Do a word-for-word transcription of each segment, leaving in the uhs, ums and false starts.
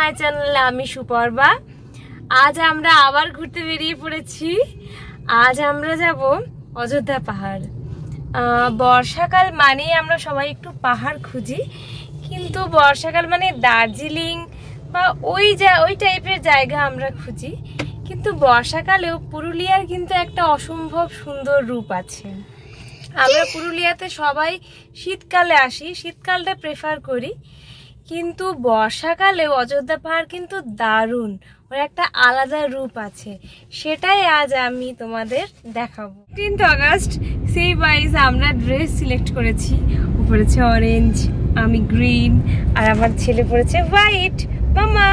মাই চ্যানেলে আমি সুপর্বা। আজ আমরা আবার ঘুরতে বেরিয়ে পড়েছি। আজ আমরা যাব অযোধ্যা পাহাড়। বর্ষাকাল মানেই আমরা সবাই একটু পাহাড় খুঁজি, কিন্তু বর্ষাকাল মানে দার্জিলিং বা ওই যা ওই টাইপের জায়গা আমরা খুঁজি। কিন্তু বর্ষাকালেও পুরুলিয়ার কিন্তু একটা অসম্ভব সুন্দর রূপ আছে। আমরা পুরুলিয়াতে সবাই শীতকালে আসি, শীতকালটা প্রেফার করি, কিন্তু বর্ষাকালে অযোধ্যা পাহাড় কিন্তু দারুণ, ওর একটা আলাদা রূপ আছে। সেটাই আজ আমি তোমাদের দেখাবো। ফিফটিন্থ আগস্ট সেই ওয়াইজ আমরা ড্রেস সিলেক্ট করেছি। ও পরেছে অরেঞ্জ, আমি গ্রিন, আর আমার ছেলে পরেছে হোয়াইট। মামা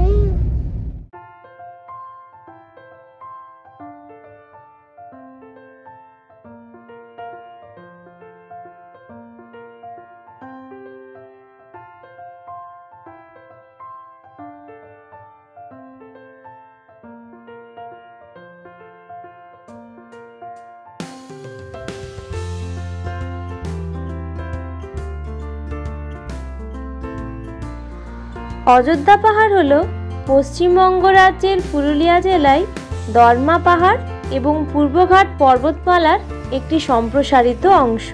অযোধ্যা পাহাড় হলো পশ্চিমবঙ্গ রাজ্যের পুরুলিয়া জেলায় দর্মা পাহাড় এবং পূর্বঘাট পর্বতমালার একটি সম্প্রসারিত অংশ।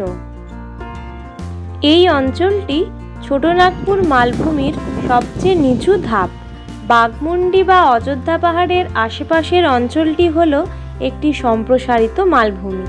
এই অঞ্চলটি ছোটনাগপুর মালভূমির সবচেয়ে নিচু ধাপ। বাঘমুন্ডি বা অযোধ্যা পাহাড়ের আশেপাশের অঞ্চলটি হলো একটি সম্প্রসারিত মালভূমি।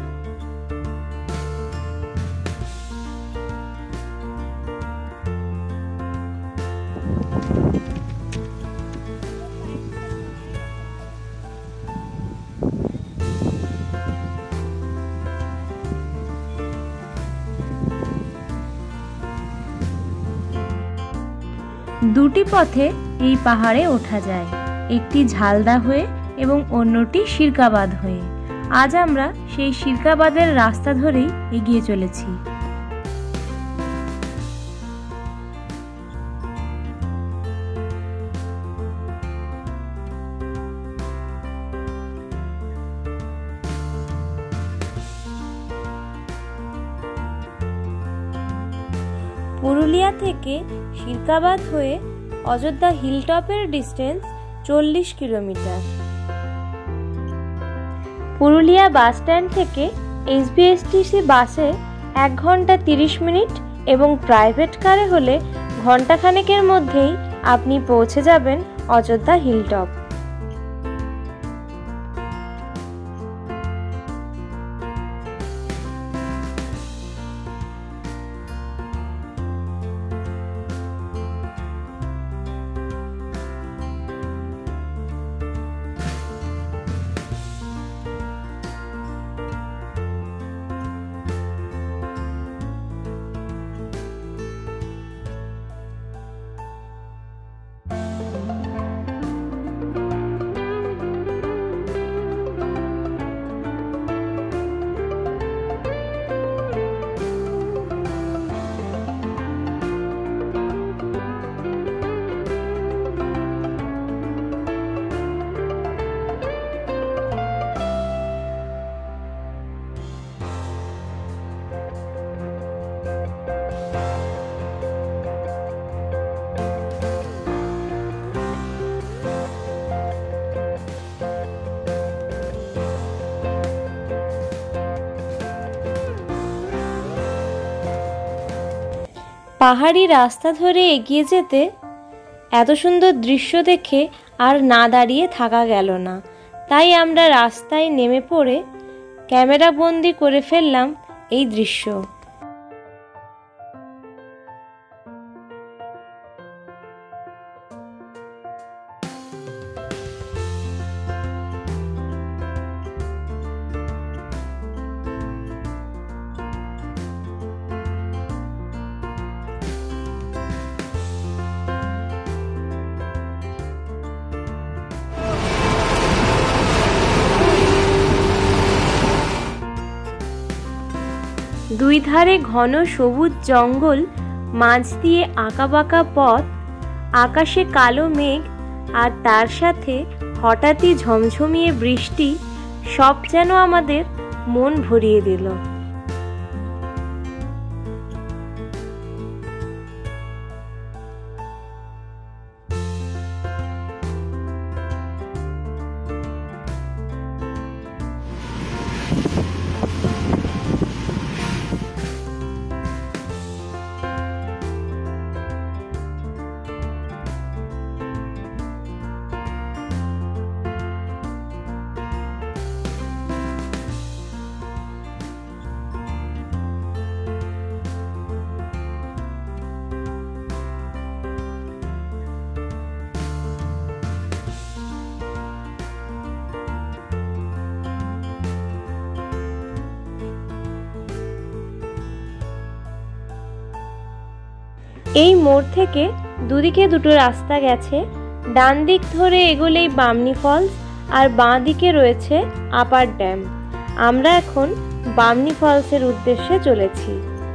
দুটি পথে এই পাহাড়ে ওঠা যায়, একটি ঝালদা হয়ে এবং অন্যটি শিরকাবাদ হয়ে। আজ আমরা সেই শিরকাবাদের রাস্তা ধরেই এগিয়ে চলেছি। পুরুলিয়া থেকে শিরকাবাদ হয়ে অযোধ্যা হিলটপের ডিস্টেন্স চল্লিশ কিলোমিটার। পুরুলিয়া বাস স্ট্যান্ড থেকে এসবিএসটিসি বাসে এক ঘন্টা তিরিশ মিনিট এবং প্রাইভেট কারে হলে ঘন্টাখানেকের মধ্যেই আপনি পৌঁছে যাবেন অযোধ্যা হিলটপ। পাহাড়ি রাস্তা ধরে এগিয়ে যেতে এত সুন্দর দৃশ্য দেখে আর না দাঁড়িয়ে থাকা গেল না, তাই আমরা রাস্তায় নেমে পড়ে ক্যামেরা বন্দি করে ফেললাম এই দৃশ্য। দুই ধারে ঘন সবুজ জঙ্গল, মাঝ দিয়ে আঁকাবাঁকা পথ, আকাশে কালো মেঘ আর তার সাথে হঠাৎই ঝমঝমিয়ে বৃষ্টি, সব যেন আমাদের মন ভরিয়ে দিল। এই মোড় থেকে দুদিকে দুটো রাস্তা গেছে, ডান দিক ধরে এগোলেই বামনি ফলস আর বাঁ দিকে রয়েছে আপার ড্যাম। আমরা এখন বামনি ফলসের উদ্দেশ্যে চলেছি।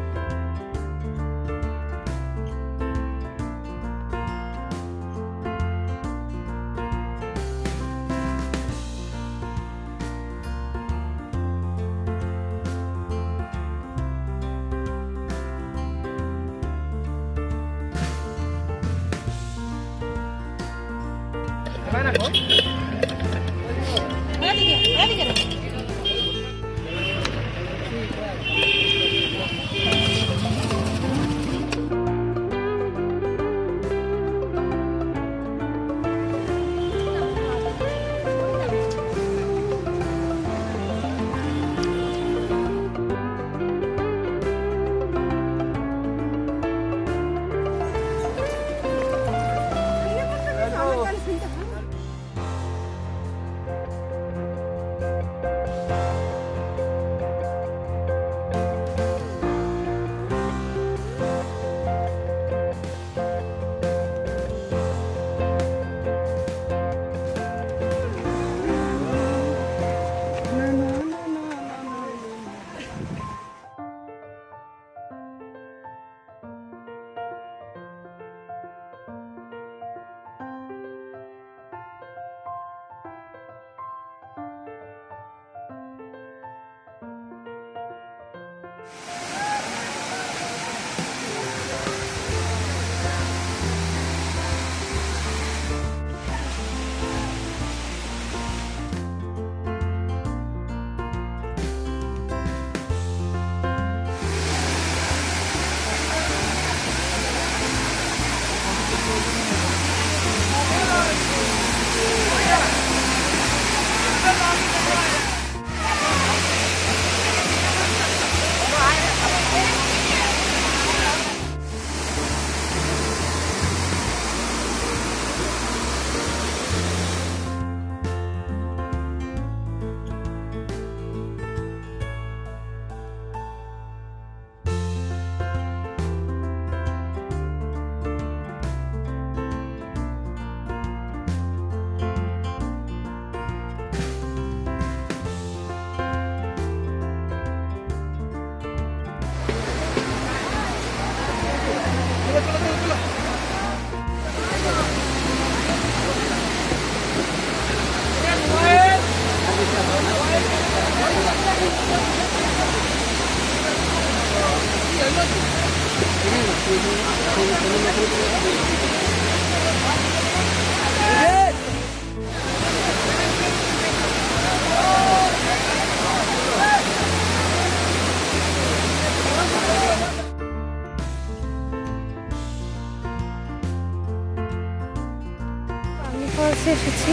এসেছি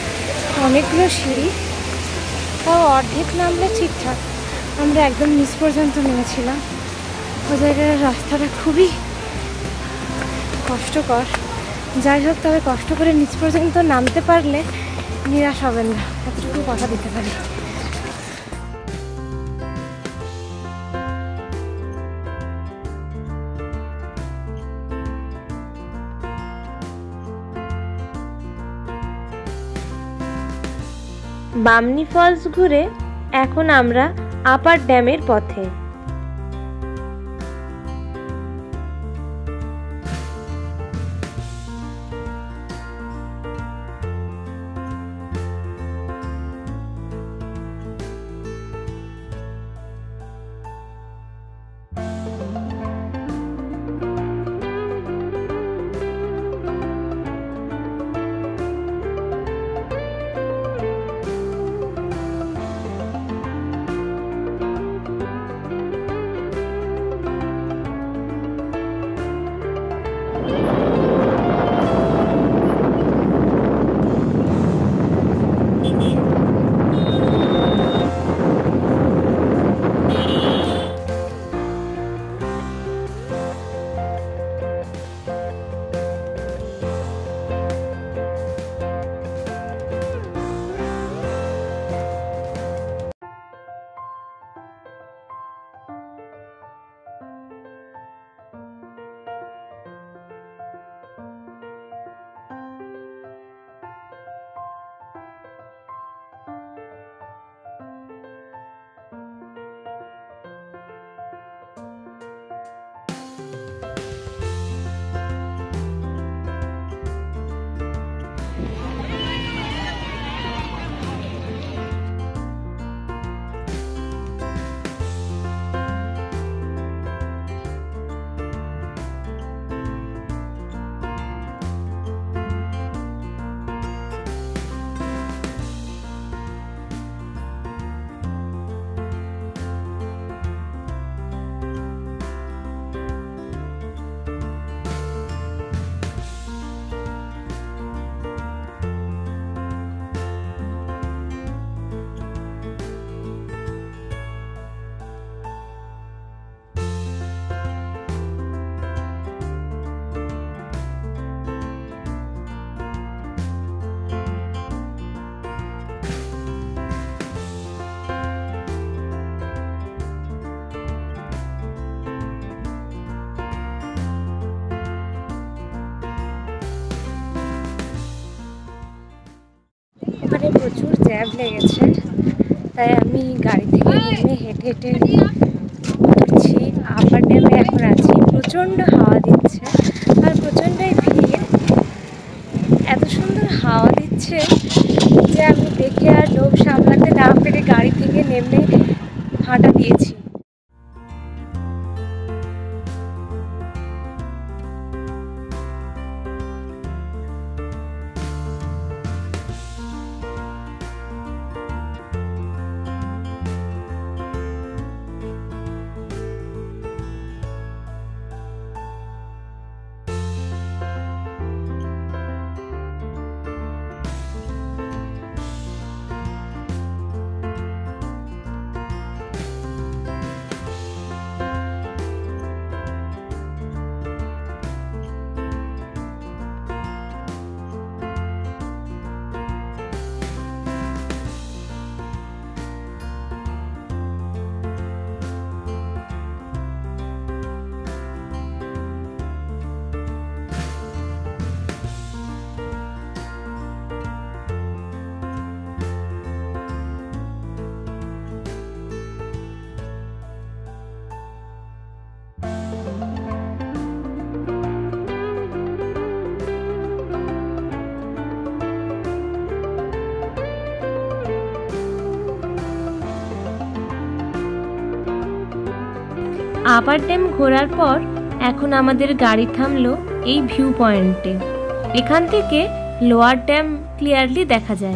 অনেকগুলো সিঁড়ি, তাও অর্ধেক নামলে ঠিকঠাক, আমরা একদম নিচ পর্যন্ত নেমেছিলাম। ওই জায়গার রাস্তাটা খুবই কষ্টকর। যাই হোক, তবে কষ্ট করে নিচ পর্যন্ত নামতে পারলে নিরাশ হবেন না, এতটুকু কথা দিতে পারি। বামনি ফলস ঘুরে এখন আমরা আপার ড্যামের পথে। ল্যাব লেগেছে, তাই আমি গাড়ি থেকে নেমে হেঁটে হেঁটে উঠছি। আপার ড্যামে এখন আছি, প্রচণ্ড হাওয়া দিচ্ছে আর প্রচণ্ডই ভিড়। এত সুন্দর হাওয়া দিচ্ছে যে আমি দেখে আর লোভ সামলাতে না পেরে গাড়ি থেকে নেমে হাঁটা দিয়েছি। আপার ড্যাম ঘোরার পর এখন আমাদের গাড়ি থামলো এই ভিউ পয়েন্টে। এখান থেকে লোয়ার ড্যাম ক্লিয়ারলি দেখা যায়।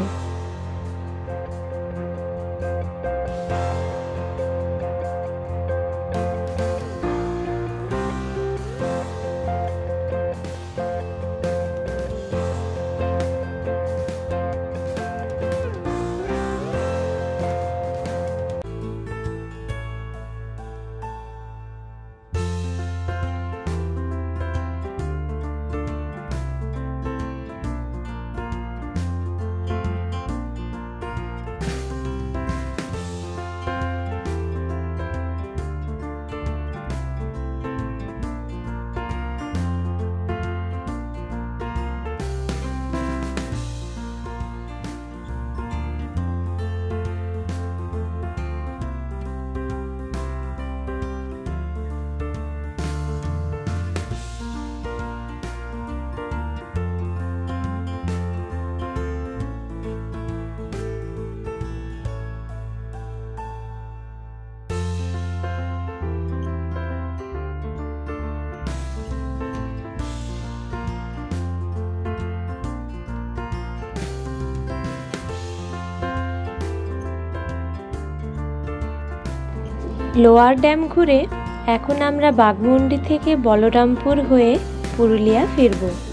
লোয়ার ড্যাম ঘুরে এখন আমরা বাঘমুন্ডি থেকে বলরামপুর হয়ে পুরুলিয়া ফিরব।